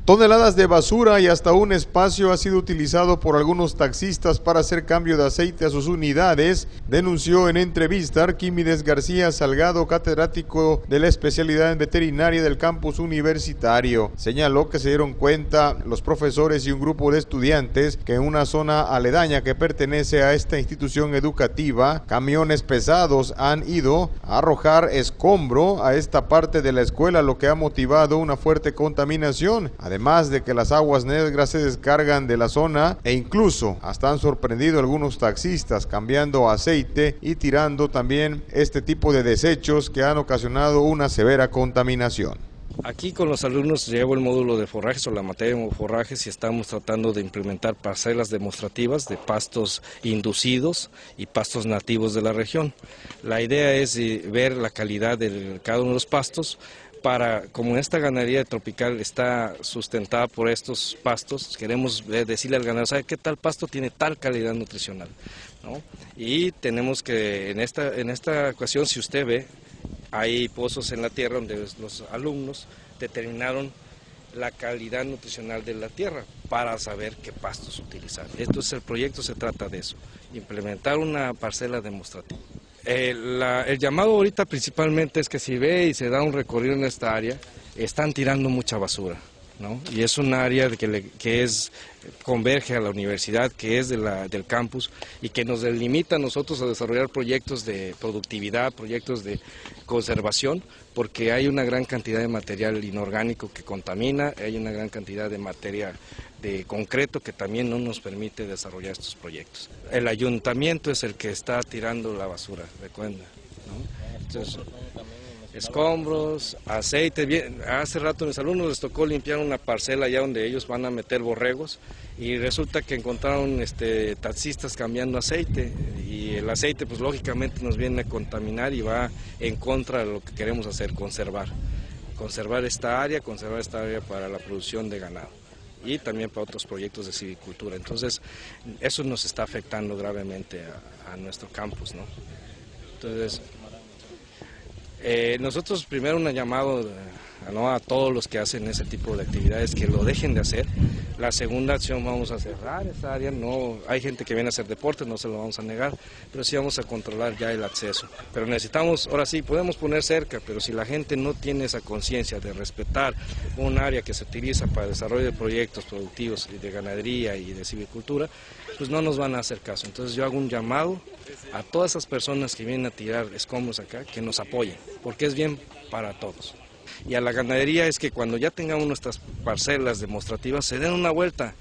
Toneladas de basura y hasta un espacio ha sido utilizado por algunos taxistas para hacer cambio de aceite a sus unidades, denunció en entrevista Arquímedes García Salgado, catedrático de la especialidad en veterinaria del campus universitario. Señaló que se dieron cuenta los profesores y un grupo de estudiantes que en una zona aledaña que pertenece a esta institución educativa, camiones pesados han ido a arrojar escombro a esta parte de la escuela, lo que ha motivado una fuerte contaminación. Además de que las aguas negras se descargan de la zona e incluso hasta han sorprendido a algunos taxistas cambiando aceite y tirando también este tipo de desechos que han ocasionado una severa contaminación. Aquí con los alumnos llevo el módulo de forrajes o la materia de forrajes y estamos tratando de implementar parcelas demostrativas de pastos inducidos y pastos nativos de la región. La idea es ver la calidad de cada uno de los pastos para, como esta ganadería tropical está sustentada por estos pastos, queremos decirle al ganadero, ¿sabe qué tal pasto tiene tal calidad nutricional? ¿No? Y tenemos que, en esta ocasión, si usted ve, hay pozos en la tierra donde los alumnos determinaron la calidad nutricional de la tierra para saber qué pastos utilizar. Entonces el proyecto se trata de eso, implementar una parcela demostrativa. El llamado ahorita principalmente es que si ve y se da un recorrido en esta área, están tirando mucha basura, ¿no? Y es un área que converge a la universidad, que es del campus y que nos delimita a nosotros a desarrollar proyectos de productividad, proyectos de conservación, porque hay una gran cantidad de material inorgánico que contamina, hay una gran cantidad de materia de concreto que también no nos permite desarrollar estos proyectos. El ayuntamiento es el que está tirando la basura, recuerda, ¿no? Entonces, escombros, aceite. Hace rato a mis alumnos les tocó limpiar una parcela allá donde ellos van a meter borregos y resulta que encontraron taxistas cambiando aceite y el aceite pues lógicamente nos viene a contaminar y va en contra de lo que queremos hacer, conservar esta área para la producción de ganado y también para otros proyectos de silvicultura. Entonces eso nos está afectando gravemente a nuestro campus, ¿no? Entonces nosotros primero un llamado a todos los que hacen ese tipo de actividades que lo dejen de hacer. La segunda acción, vamos a cerrar esa área, no hay gente que viene a hacer deporte, no se lo vamos a negar, pero sí vamos a controlar ya el acceso. Pero necesitamos, ahora sí, podemos poner cerca, pero si la gente no tiene esa conciencia de respetar un área que se utiliza para el desarrollo de proyectos productivos de ganadería y de silvicultura, pues no nos van a hacer caso. Entonces yo hago un llamado a todas esas personas que vienen a tirar escombros acá, que nos apoyen, porque es bien para todos. Y a la ganadería es que cuando ya tengamos nuestras parcelas demostrativas se den una vuelta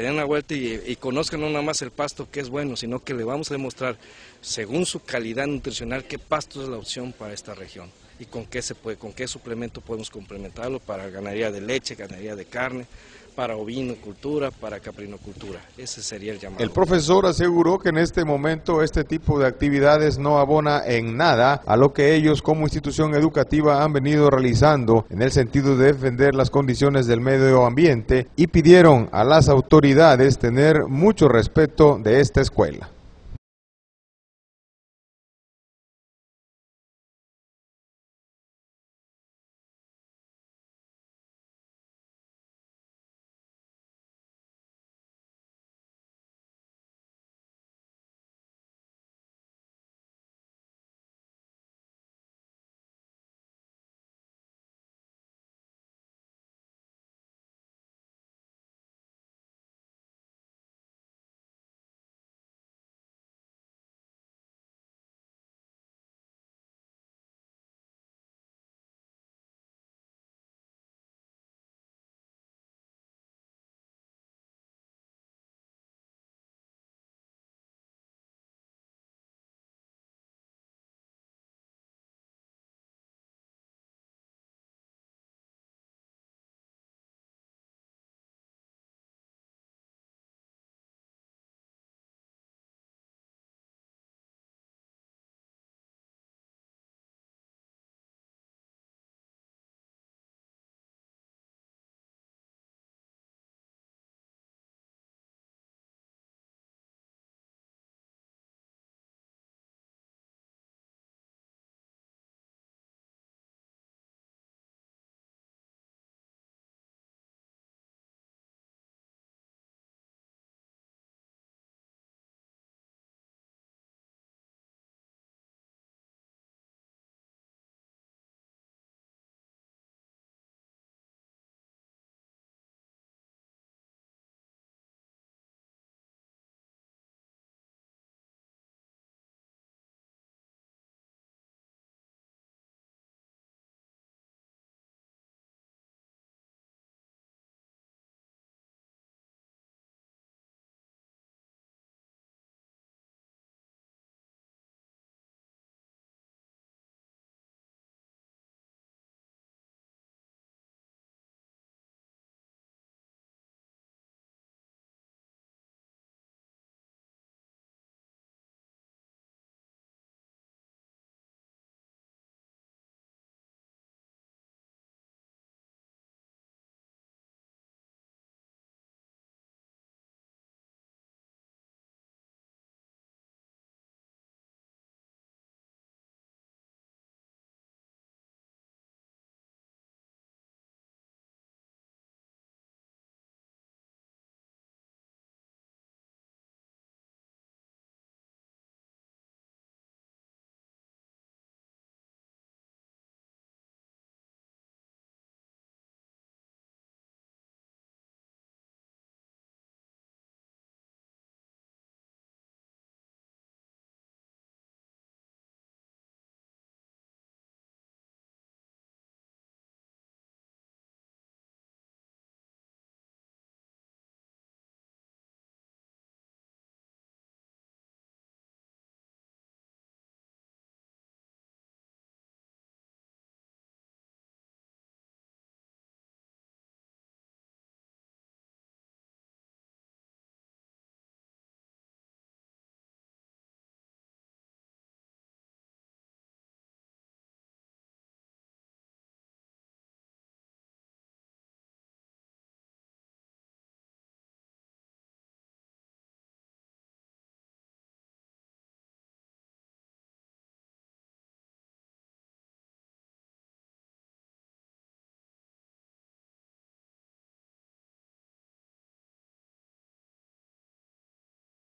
y conozcan no nada más el pasto que es bueno, sino que le vamos a demostrar según su calidad nutricional qué pasto es la opción para esta región y con qué suplemento podemos complementarlo para ganadería de leche, ganadería de carne, para ovinocultura, para caprinocultura. Ese sería el llamado. El profesor aseguró que en este momento este tipo de actividades no abona en nada a lo que ellos como institución educativa han venido realizando en el sentido de defender las condiciones del medio ambiente y pidieron a las autoridades tener mucho respeto de esta escuela.